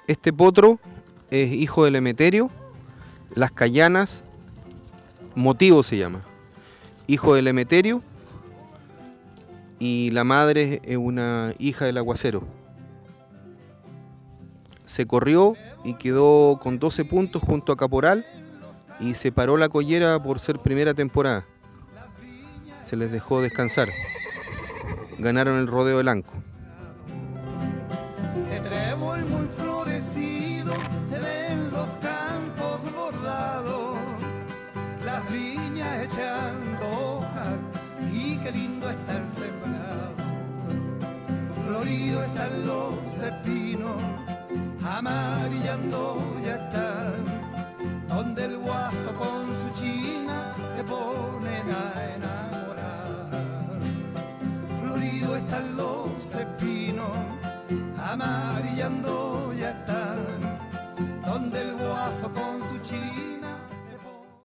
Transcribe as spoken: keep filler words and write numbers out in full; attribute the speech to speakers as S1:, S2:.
S1: Este potro es hijo del Emeterio, Las Cayanas, Motivo se llama, hijo del Emeterio, y la madre es una hija del Aguacero. Se corrió y quedó con doce puntos junto a Caporal y se paró la collera por ser primera temporada. Se les dejó descansar. Ganaron el rodeo del Anco.
S2: De trébol muy florecido se ven los campos bordados, las viñas echando hojas y qué lindo está el sembrado. Florido están los espinos, amarillando ya están, donde el guaso con su china se ponen a enamorar. Florido están los espinos, amarillando